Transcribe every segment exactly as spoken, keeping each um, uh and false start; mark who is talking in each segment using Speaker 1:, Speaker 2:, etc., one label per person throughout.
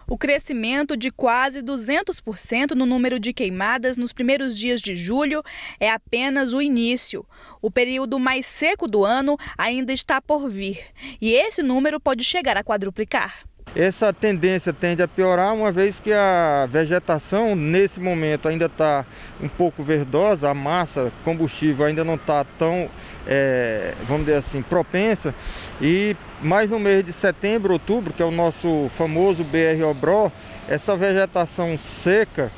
Speaker 1: O crescimento de quase duzentos por cento no número de queimadas nos primeiros dias de julho é apenas o início. O período mais seco do ano ainda está por vir e esse número pode chegar a quadruplicar.
Speaker 2: Essa tendência tende a piorar, uma vez que a vegetação nesse momento ainda está um pouco verdosa, a massa combustível ainda não está tão, é, vamos dizer assim, propensa. E mais no mês de setembro, outubro, que é o nosso famoso B R Obró, essa vegetação seca,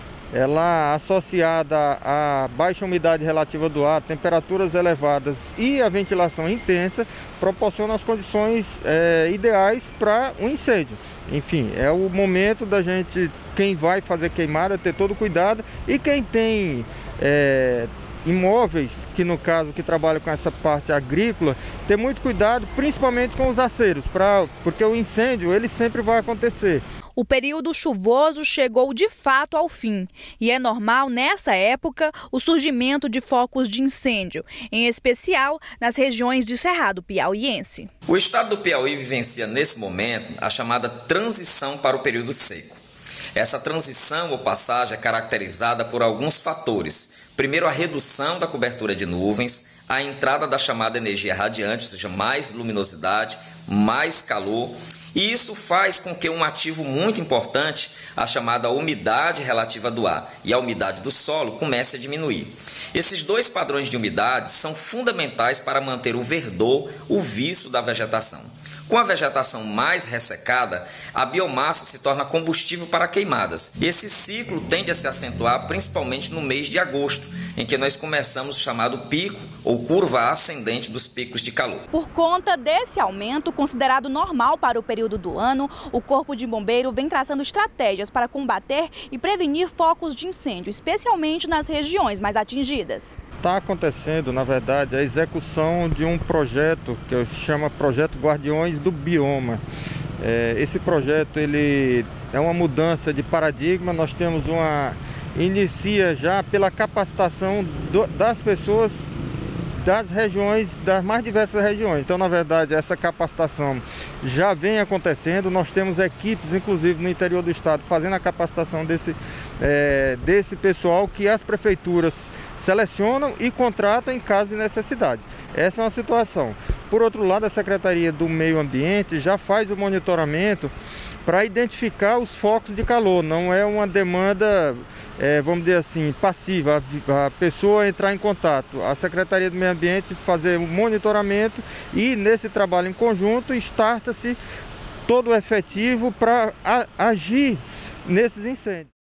Speaker 2: ela associada à baixa umidade relativa do ar, temperaturas elevadas e a ventilação intensa, proporciona as condições é, ideais para um incêndio. Enfim, é o momento da gente, quem vai fazer queimada, ter todo cuidado, e quem tem é, imóveis, que no caso que trabalha com essa parte agrícola, ter muito cuidado, principalmente com os aceiros, pra, porque o incêndio ele sempre vai acontecer.
Speaker 1: O período chuvoso chegou de fato ao fim e é normal nessa época o surgimento de focos de incêndio, em especial nas regiões de Cerrado Piauiense.
Speaker 3: O estado do Piauí vivencia nesse momento a chamada transição para o período seco. Essa transição ou passagem é caracterizada por alguns fatores. Primeiro, a redução da cobertura de nuvens, a entrada da chamada energia radiante, ou seja, mais luminosidade, mais calor. E isso faz com que um ativo muito importante, a chamada umidade relativa do ar e a umidade do solo, comece a diminuir. Esses dois padrões de umidade são fundamentais para manter o verdor, o viço da vegetação. Com a vegetação mais ressecada, a biomassa se torna combustível para queimadas. Esse ciclo tende a se acentuar principalmente no mês de agosto, em que nós começamos o chamado pico ou curva ascendente dos picos de calor.
Speaker 1: Por conta desse aumento, considerado normal para o período do ano, o Corpo de Bombeiro vem traçando estratégias para combater e prevenir focos de incêndio, especialmente nas regiões mais atingidas.
Speaker 2: Está acontecendo, na verdade, a execução de um projeto que se chama Projeto Guardiões do Bioma. É, esse projeto ele é uma mudança de paradigma. Nós temos uma... inicia já pela capacitação do, das pessoas das regiões, das mais diversas regiões. Então, na verdade, essa capacitação já vem acontecendo. Nós temos equipes, inclusive no interior do estado, fazendo a capacitação desse, é, desse pessoal que as prefeituras selecionam e contratam em caso de necessidade. Essa é uma situação. Por outro lado, a Secretaria do Meio Ambiente já faz o monitoramento para identificar os focos de calor. Não é uma demanda, é, vamos dizer assim, passiva, a, a pessoa entrar em contato. A Secretaria do Meio Ambiente fazer o monitoramento e nesse trabalho em conjunto starta-se todo o efetivo para agir nesses incêndios.